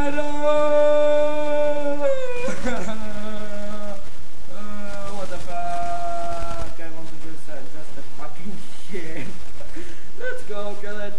What the fuck? I want to do just a fucking shit. Let's go, kill it.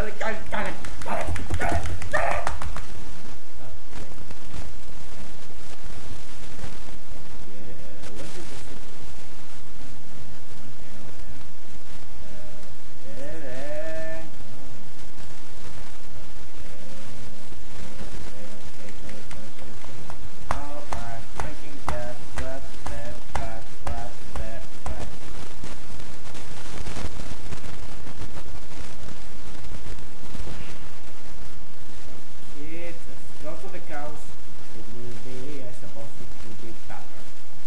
Go to the cows. It will be, I suppose it will be better.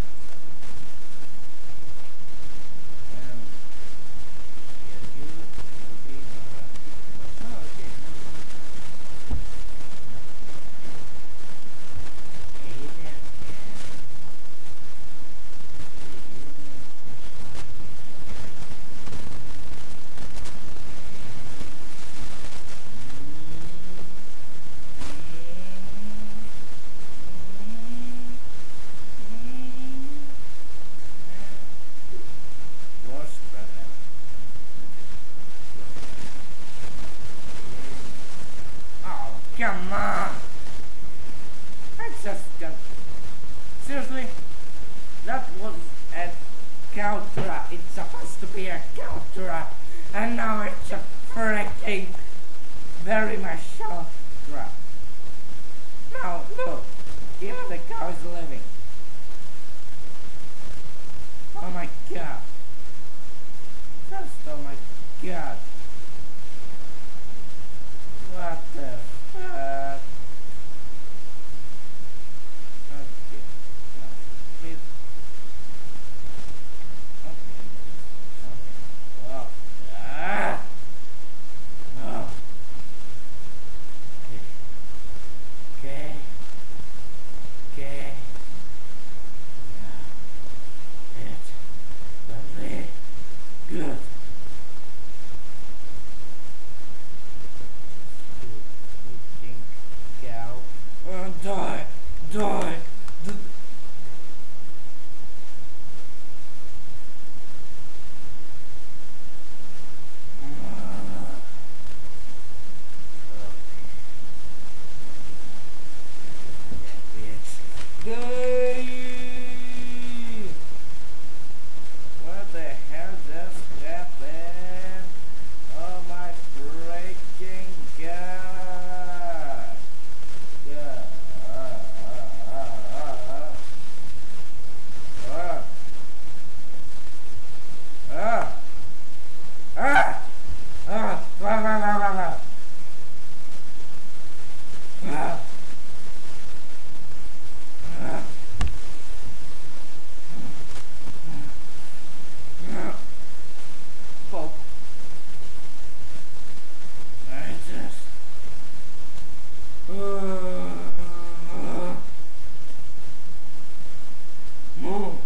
And here you will be oh, okay. Come on! I just got... Seriously? That was a cow trap. It's supposed to be a cow trap. And now it's a freaking very much a trap. Now, look. Even the cow is living. Oh my god. Just oh my god. What the fuck? Okay. No, please. Okay. Well. No. Okay. It's very good. Die. What the hell just happened? Oh my freaking god. Yeah. Well, I just move.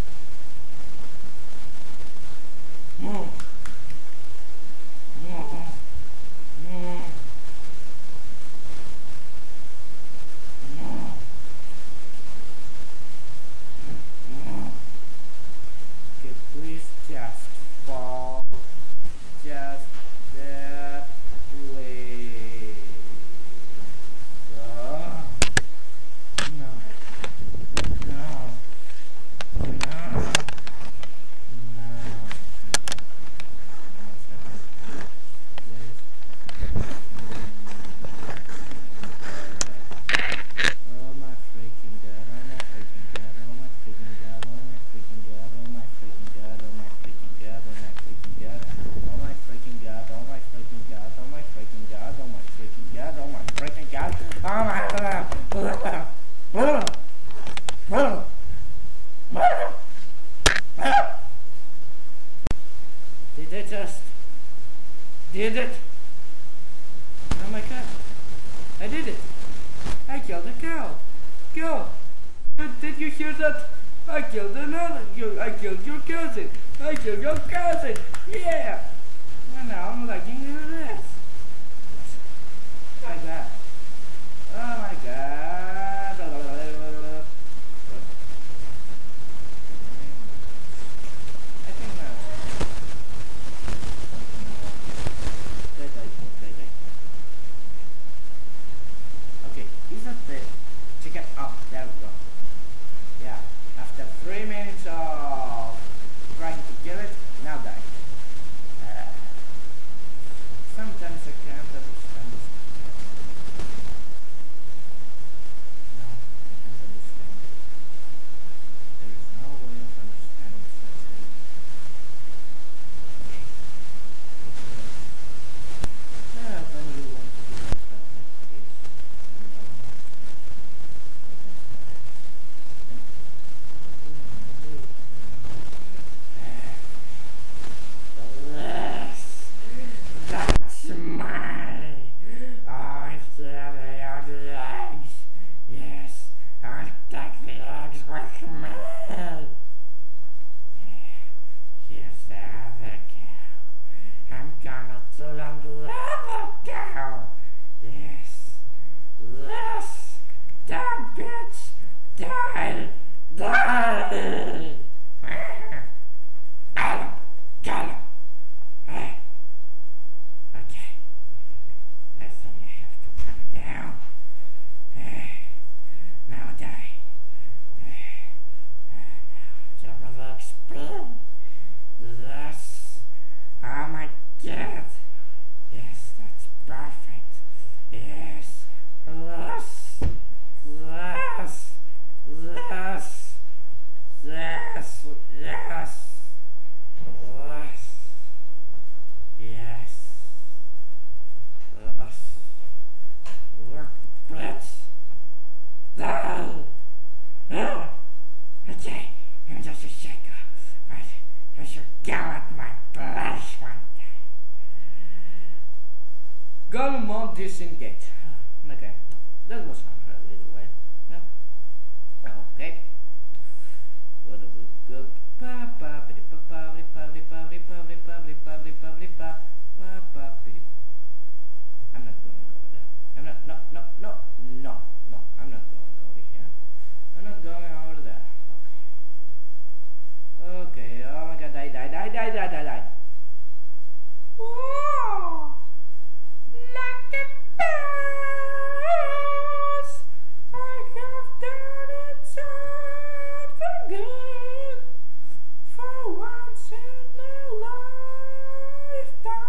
Okay, please just fall. Just that way. No. Did I just did it? Oh my god. I did it. I killed a cow. Go. Did you hear that? I killed another. I killed your cousin. I killed your cousin. Yeah. And now I'm liking this. Oh my god. Oh my god. sometimes I can't understand this. No, I can't understand it. There is no way of understanding such things. Yeah, when you want to do stuff like this, you know, that's my. Oh, it's the eggs. Yes, I'll take the eggs with me. Here's the other cow. I'm gonna kill the other cow. Yes. Yes. Die, bitch. Die. Die. Got him. Okay. I think I have to calm down. Now die. Now give me the XP. Yes. Oh my god. Yes, that's perfect. Yes. Yes. Yes. Yes. Yes. Yes. Yes. Yes. Yes. Look, bitch. Oh. Okay, I'm just a shaker, but I should go at my place one day. Government disengage. Okay, that was fun for a little while. No? Okay. What a good I'm not going over there. I'm not, no, I'm not going over here. I'm not going over there. Okay, oh my god, die. Whoa! Like a boss! I have done something good for once in a lifetime.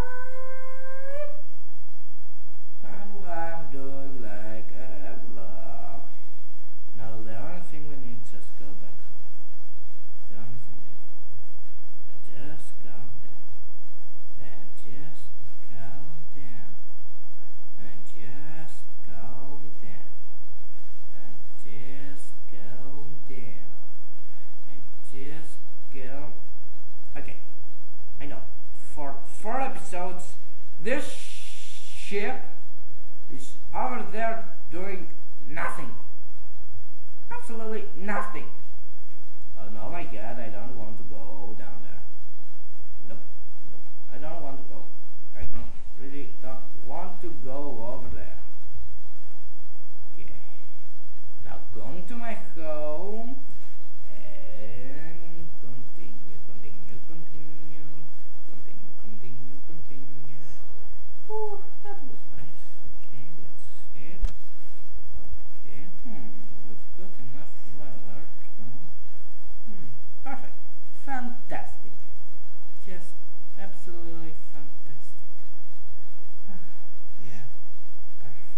And I'm doing like a block. Now the only thing we need is just go back. The only thing just calm down. Then just calm down. And just calm down. And just calm down. And just calm. Okay, I know. For 4 episodes, this ship is over there doing nothing. Absolutely nothing. Oh no, my god, I don't want to go down there. Nope. I don't want to go. I really don't want to go over there. Okay. Now going to my home and continue. Oh, that was nice. Okay, let's see it. Okay, we've got enough leather to... perfect. Fantastic. Just absolutely fantastic. Yeah, perfect.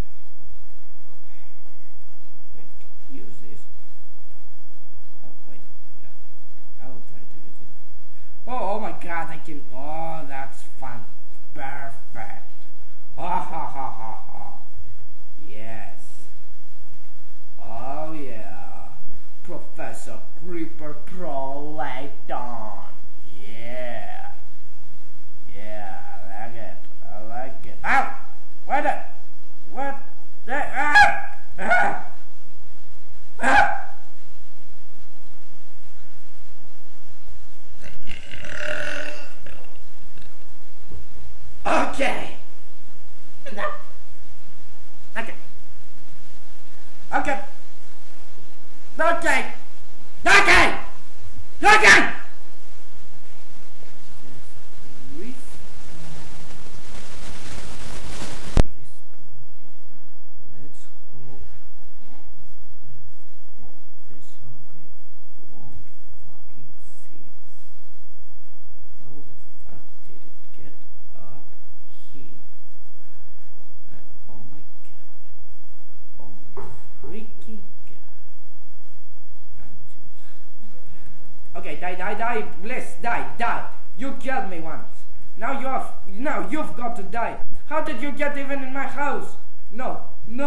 Wait, use this. Oh, wait, yeah. I will try to use it. Oh my god, I can... Oh, that's fun. Perfect. Ha. Yes. Oh yeah. Professor Creeper Pro Layton. Yeah. Yeah, I like it. Ow! What the Okay. No. Okay. Let's hope the zombie won't fucking see us. How the fuck did it get up here? die, please, die. You killed me once. Now you've got to die. How did you get even in my house? No.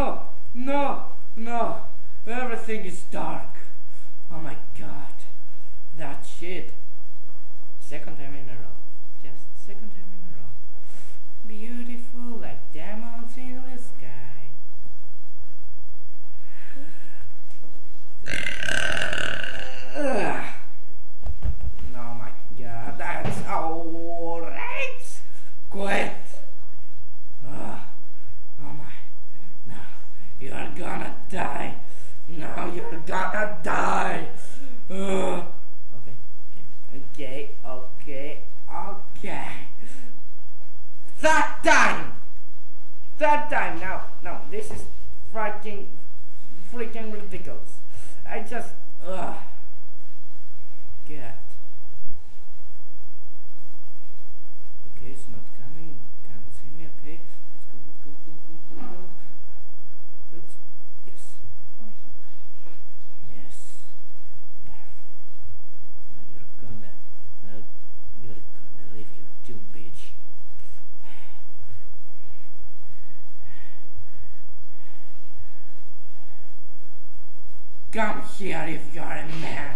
Everything is dark. Oh my god. That shit. Second time in a row. Just second time in a row. Beautiful like diamonds in the sky. Oh my god, that's alright. Quit. Oh my. No, you're gonna die. No, you're gonna die. Okay. Third time. No, this is freaking ridiculous. I just, God. Okay, it's not coming. Can't see me. Okay, let's go. Yes. Now you're gonna leave your tube, bitch. Come here if you're a man.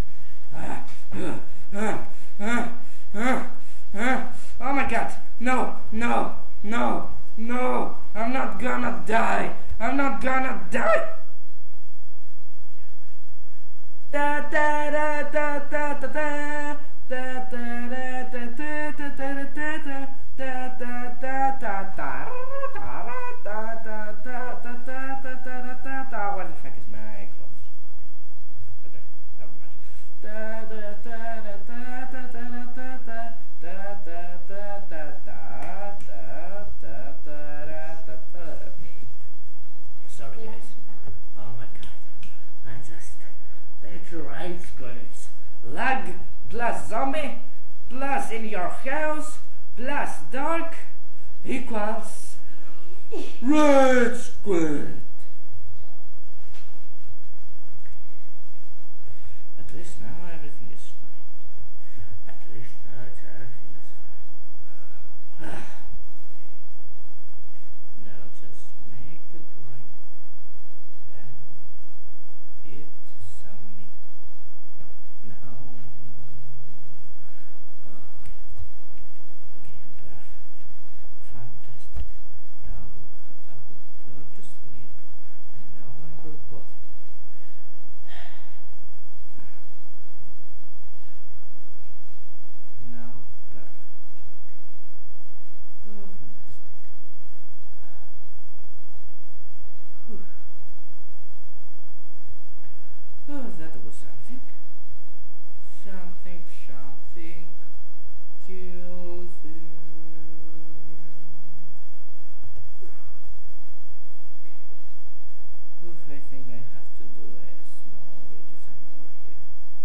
Oh my god. No. I'm not gonna die. Where the fuck is my clothes? Okay, never mind. Sorry guys. Oh my god. I'm just right squares. Lag plus zombie plus in your house plus dark equals red squid. At least now everything is fine. Now just make a break and eat some meat. No. Okay, perfect. Fantastic. Now I will go to sleep and no one will bother. Now perfect. Oh, fantastic. Whew. Oh, that was something. Something. Oof, I think I have to do a small redesign over here.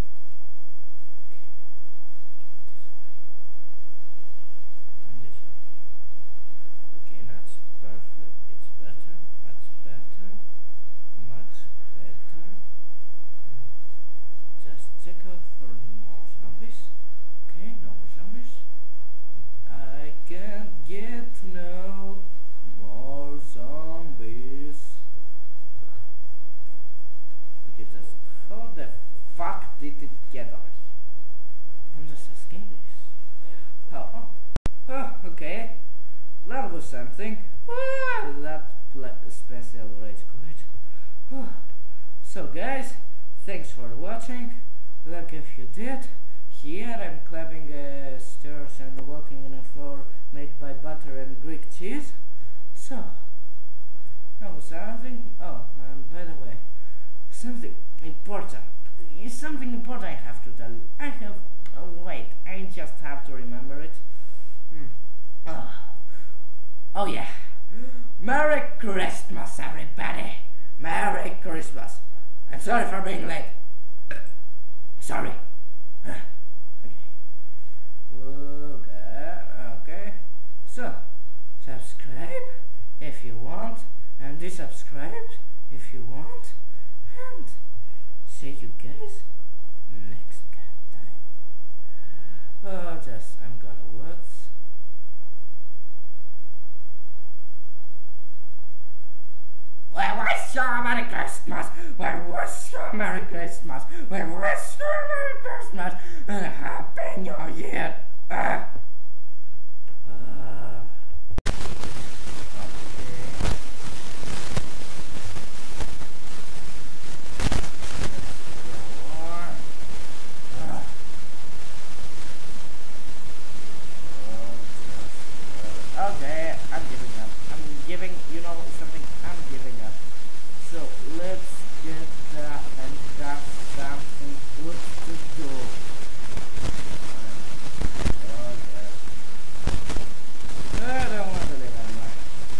And this one. Okay, that's perfect. It's better. Much better. Just check out for more zombies. Okay, no more zombies. I can't get no more zombies. Okay, just how the fuck did it get over here? I'm just asking this. Oh, okay. That was something. That special rage quit. So guys, thanks for watching. Like if you did. Here I'm climbing stairs and walking on a floor made by butter and Greek cheese. So, something. Oh, by the way, something important. Something important I have to tell you. Wait, I just have to remember it. Oh yeah. Merry Christmas, everybody. Merry Christmas. I'm sorry for being late. Sorry. Okay. So, subscribe if you want, and desubscribe if you want, and see you guys next time. Just I'm gonna work. Where was your Merry Christmas? Where was your Merry Christmas? Where was your Merry Christmas? And Happy New Year. Okay, I'm giving up. You know something, I'm giving up. So let's get that and have something good to do. Okay. I don't want to live anymore.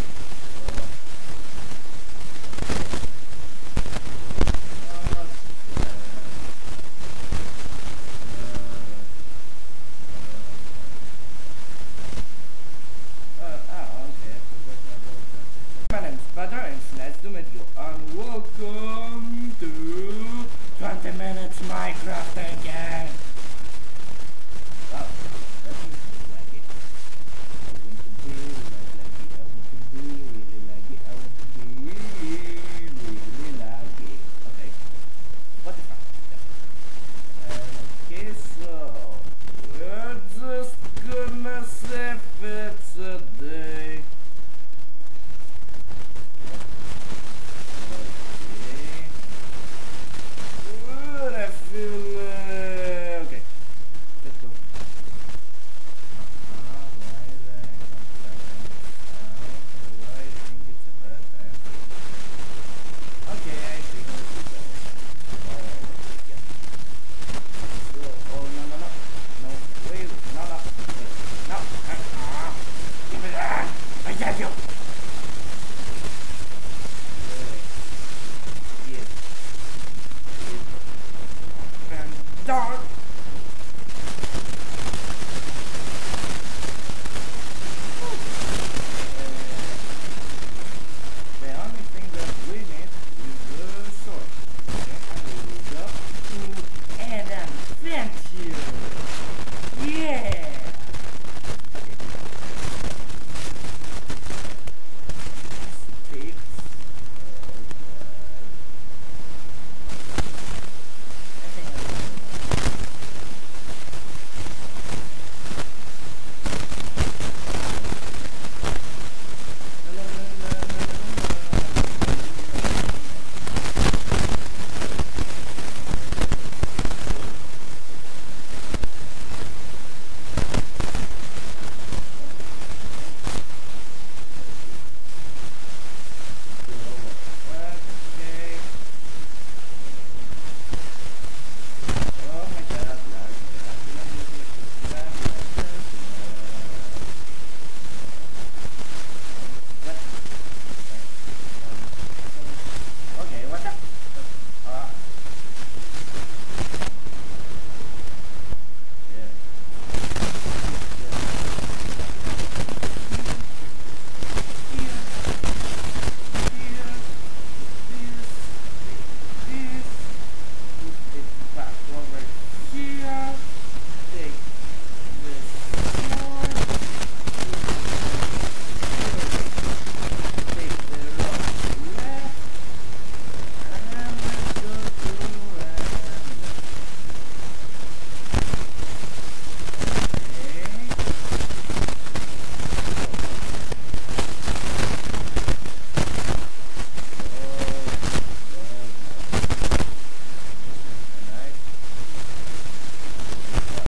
My name's Butter and it's nice to meet you and welcome to 20 Minutes Minecraft again.